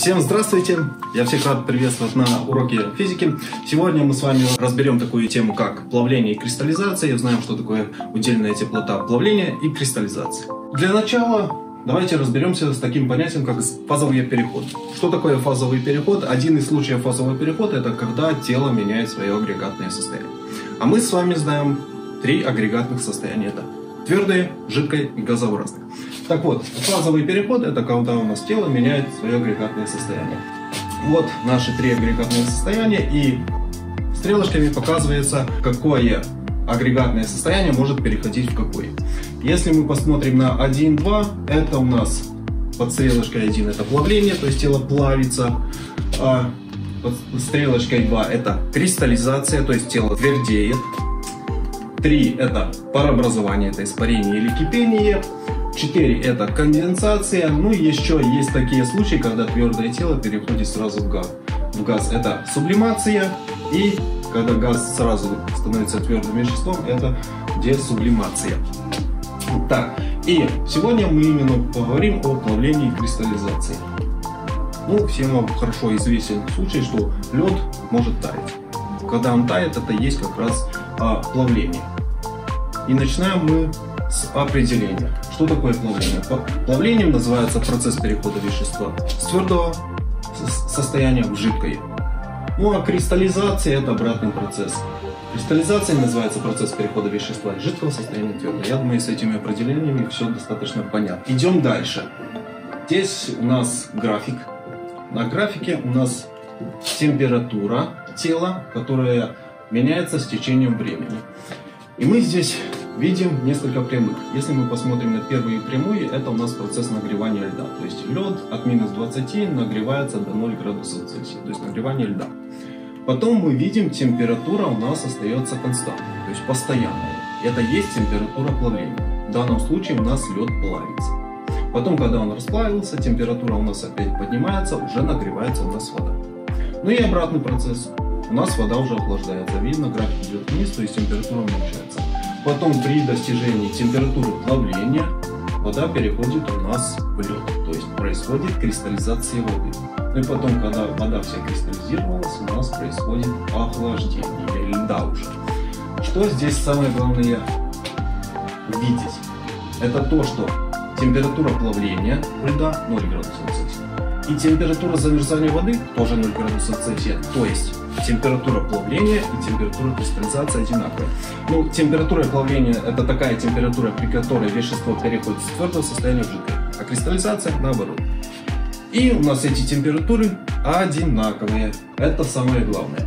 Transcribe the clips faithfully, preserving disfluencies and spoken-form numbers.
Всем здравствуйте! Я всех рад приветствовать на уроке физики. Сегодня мы с вами разберем такую тему, как плавление и кристаллизация. И узнаем, что такое удельная теплота плавления и кристаллизации. Для начала давайте разберемся с таким понятием, как фазовый переход. Что такое фазовый переход? Один из случаев фазового перехода – это когда тело меняет свое агрегатное состояние. А мы с вами знаем три агрегатных состояния. Это твердое, жидкое и газообразное. Так вот, фазовый переход – это когда у нас тело меняет свое агрегатное состояние. Вот наши три агрегатные состояния, и стрелочками показывается, какое агрегатное состояние может переходить в какое. Если мы посмотрим на один, два, это у нас под стрелочкой один – это плавление, то есть тело плавится. А под стрелочкой два – это кристаллизация, то есть тело твердеет. три – это парообразование, это испарение или кипение. четыре – это конденсация. Ну и еще есть такие случаи, когда твердое тело переходит сразу в газ. В газ – это сублимация. И когда газ сразу становится твердым веществом, это десублимация. Так, и сегодня мы именно поговорим о плавлении и кристаллизации. Ну, всем вам хорошо известен случай, что лед может таять. Когда он тает, это есть как раз а, плавление. И начинаем мы с определения. Что такое плавление? Плавлением называется процесс перехода вещества с твердого состояния в жидкое. Ну а кристаллизация – это обратный процесс. Кристаллизация называется процесс перехода вещества из жидкого состояния в твердое. Я думаю, с этими определениями все достаточно понятно. Идем дальше. Здесь у нас график. На графике у нас температура тела, которая меняется с течением времени. И мы здесь видим несколько прямых. Если мы посмотрим на первые прямые, это у нас процесс нагревания льда. То есть лед от минус двадцати нагревается до ноль градусов Цельсия. То есть нагревание льда. Потом мы видим, температура у нас остается константной, то есть постоянная. Это есть температура плавления. В данном случае у нас лед плавится. Потом, когда он расплавился, температура у нас опять поднимается, уже нагревается у нас вода. Ну и обратный процесс. У нас вода уже охлаждается. Видно, график идет вниз, то есть температура уменьшается. Потом при достижении температуры плавления вода переходит у нас в лед. То есть происходит кристаллизация воды. Ну и потом, когда вода вся кристаллизировалась, у нас происходит охлаждение льда уже. Что здесь самое главное видеть? Это то, что температура плавления льда ноль градусов Цельсия. И температура замерзания воды тоже ноль градусов Цельсия. То есть температура плавления и температура кристаллизации одинаковые. Ну, температура плавления – это такая температура, при которой вещество переходит с твердого состояния в жидкое, а кристаллизация наоборот. И у нас эти температуры одинаковые. Это самое главное.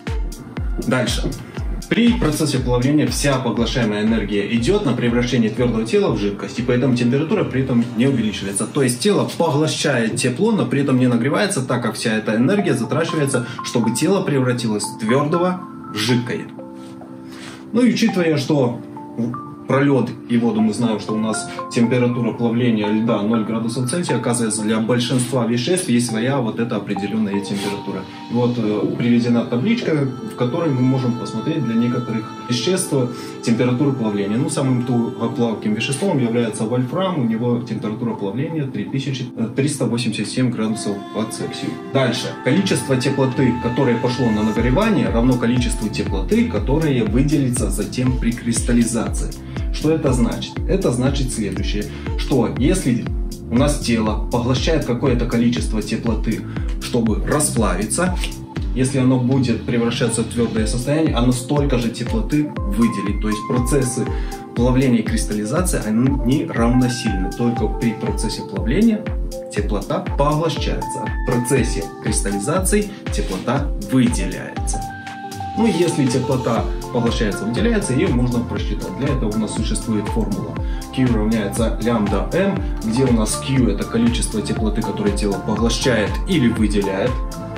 Дальше. При процессе плавления вся поглощаемая энергия идет на превращение твердого тела в жидкость, и поэтому температура при этом не увеличивается. То есть тело поглощает тепло, но при этом не нагревается, так как вся эта энергия затрачивается, чтобы тело превратилось с твердого в жидкое. Ну и учитывая, что про лед и воду мы знаем, что у нас температура плавления льда ноль градусов Цельсия, оказывается, для большинства веществ есть своя вот эта определенная температура. И вот э, приведена табличка, в которой мы можем посмотреть для некоторых веществ температуру плавления. Ну, самым тугоплавким веществом является вольфрам, у него температура плавления три тысячи триста восемьдесят семь градусов по Цельсию. Дальше. Количество теплоты, которое пошло на нагревание, равно количеству теплоты, которая выделится затем при кристаллизации. Что это значит? Это значит следующее, что если у нас тело поглощает какое-то количество теплоты, чтобы расплавиться, если оно будет превращаться в твердое состояние, оно столько же теплоты выделит. То есть процессы плавления и кристаллизации, они равносильны. Только при процессе плавления теплота поглощается, а в процессе кристаллизации теплота выделяется. Ну, если теплота поглощается, выделяется, ее можно просчитать. Для этого у нас существует формула Q равняется лямбда m, где у нас Q это количество теплоты, которое тело поглощает или выделяет.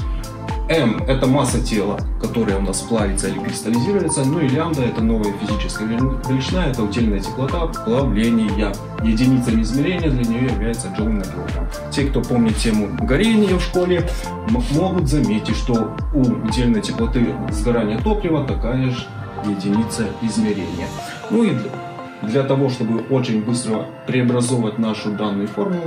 M это масса тела, которая у нас плавится или кристаллизируется. Ну и лямбда это новая физическая величина, это удельная теплота плавления. Единицами измерения для нее является джоуль на килограмм. Те, кто помнит тему горения в школе, могут заметить, что у удельной теплоты сгорания топлива такая же единица измерения. Ну и для того, чтобы очень быстро преобразовывать нашу данную формулу,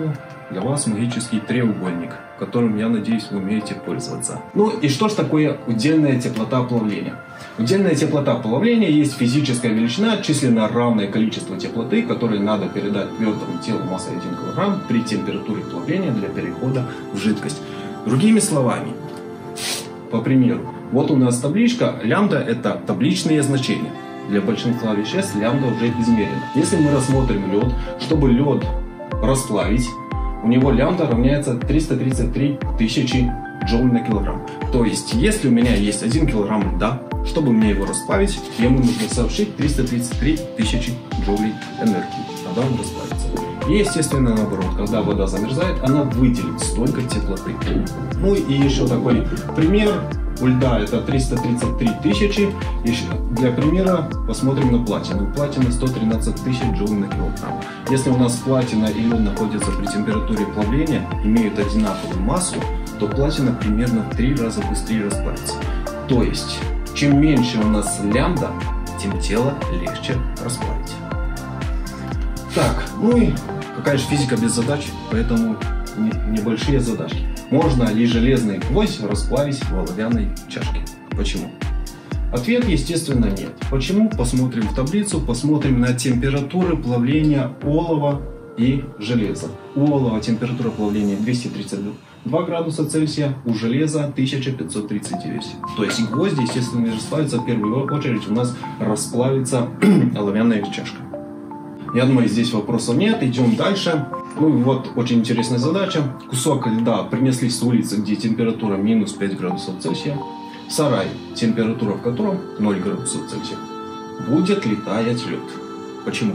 для вас магический треугольник, которым, я надеюсь, вы умеете пользоваться. Ну и что ж такое удельная теплота плавления? Удельная теплота плавления есть физическая величина, численно равное количество теплоты, которое надо передать твердому телу массой один килограмм при температуре плавления для перехода в жидкость. Другими словами, по примеру, вот у нас табличка, лямбда – это табличные значения. Для большинства веществ лямбда уже измерена. Если мы рассмотрим лед, чтобы лед расплавить, у него лямбда равняется триста тридцать три тысячи джоулей на килограмм. То есть, если у меня есть один килограмм льда, чтобы мне его расплавить, ему нужно сообщить триста тридцать три тысячи джоулей энергии. Тогда он расплавится. И, естественно, наоборот, когда вода замерзает, она выделит столько теплоты. Ну и еще такой пример. У льда это триста тридцать три тысячи. Еще для примера посмотрим на платину. Платина сто тринадцать тысяч джоулей на килограмм. Если у нас платина и лед находятся при температуре плавления, имеют одинаковую массу, то платина примерно в три раза быстрее расплавится. То есть, чем меньше у нас лямбда, тем тело легче расплавить. Так, ну и какая же физика без задач, поэтому небольшие задачки. Можно ли железный гвоздь расплавить в оловянной чашке? Почему? Ответ, естественно, нет. Почему? Посмотрим в таблицу, посмотрим на температуры плавления олова и железа. У олова температура плавления двести тридцать два градуса Цельсия, у железа тысяча пятьсот тридцать девять. То есть гвозди, естественно, не расплавятся, в первую очередь у нас расплавится оловянная чашка. Я думаю, здесь вопросов нет. Идем дальше. Ну и вот очень интересная задача. Кусок льда принесли с улицы, где температура минус пять градусов Цельсия. Сарай, температура в котором ноль градусов Цельсия. Будет ли таять лед? Почему?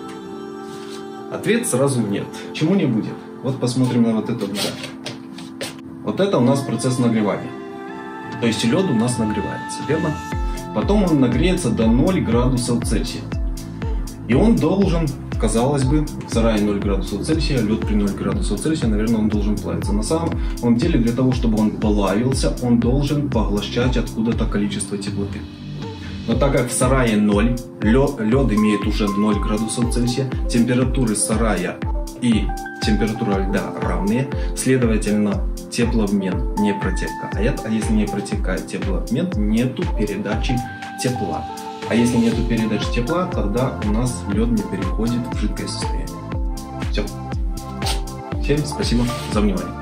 Ответ сразу нет. Почему не будет? Вот посмотрим на вот это льда. Вот это у нас процесс нагревания. То есть лед у нас нагревается, верно? Потом он нагреется до ноль градусов Цельсия. И он должен, казалось бы, в сарае ноль градусов Цельсия, лед при ноль градусов Цельсия, наверное, он должен плавиться. На самом деле, для того, чтобы он плавился, он должен поглощать откуда-то количество теплоты. Но так как в сарае ноль, лед, лед имеет уже ноль градусов Цельсия, температуры сарая и температура льда равные, следовательно, теплообмен не протекает. А если не протекает теплообмен, нету передачи тепла. А если нет передачи тепла, тогда у нас лед не переходит в жидкое состояние. Все. Всем спасибо за внимание.